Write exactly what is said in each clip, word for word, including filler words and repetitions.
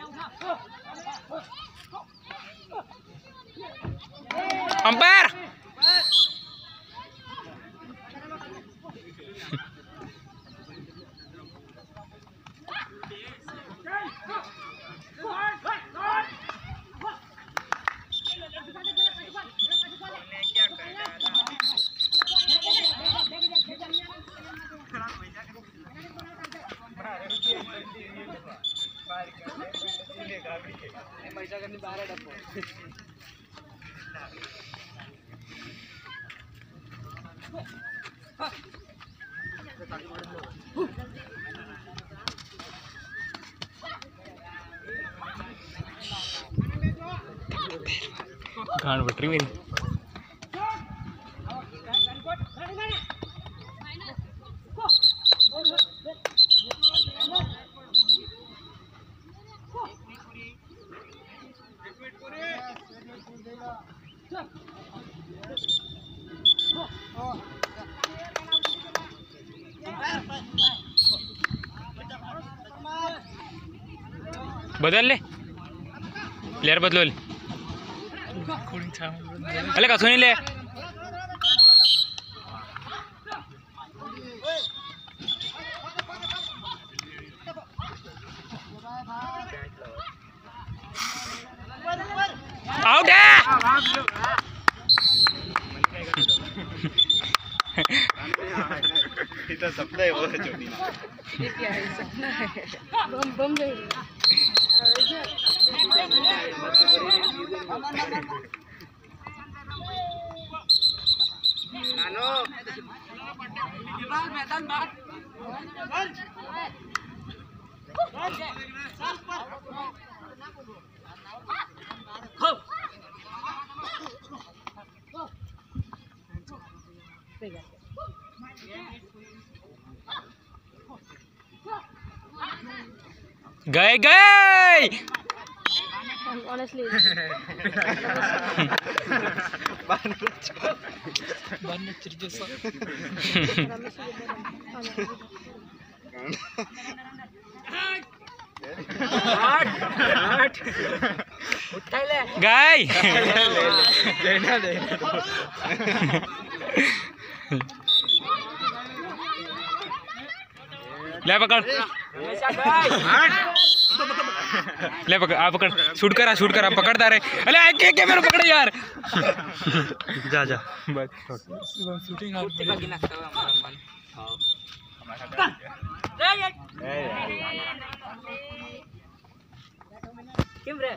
umpire गांड buttery मेरी बदल ले प्लेयर बदलो ले अले कसो नहीं ले आउट है इतना सपना है वो छोटी ये क्या है सपना है बम बम गई नानो मैदान बाहर गए गए honestly गए ले पकड़ ले पकड़ आप पकड़ शूट करा शूट करा पकड़ता रहे अरे एक एक मेरे पकड़े यार जा जा बस शूटिंग किम रे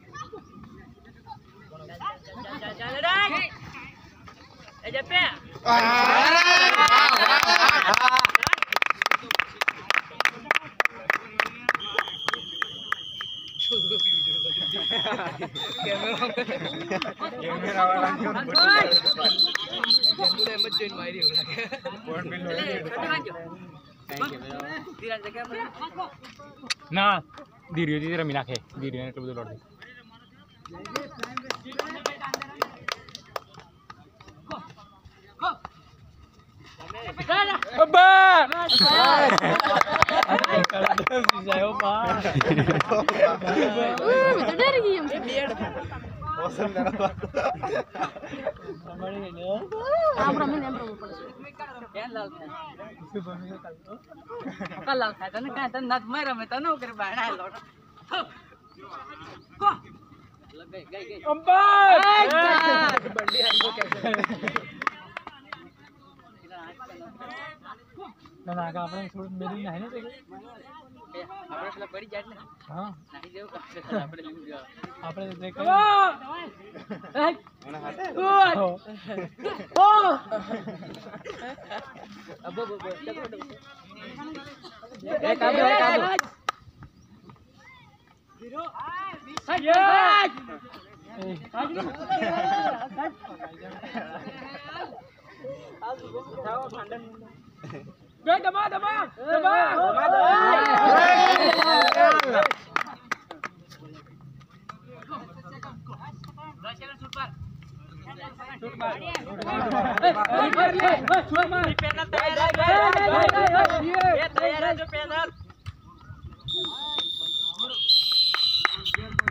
ए जपे कैमरा वाला ना धीरे धीरे मिला के धीरे ने तो लौट अब्बा जाओ बा मैं तो डर गई हम मौसम डरा हुआ हमारे ने आप रमें ने प्रभु पर क्या लाल था कल लाल था तो ना कहता नत मैं रमे तो ना ओकर बाहर आ लौट को लग गई गई गई अब्बा बंडी हमको कैसे ना ना का આપણે થોડું મેરી નહીં ને દેખે આપણે પેલા પડી જાય ને હા નહીં જેવું કાશે આપણે લીધું ગયો આપણે દેખ મને હાથ ઓ અબો બો એ કાબુ એ કાબુ ઝીરો હાય आज उठाओ भांडन બે દબા દબા દબા शूट मार शूट मार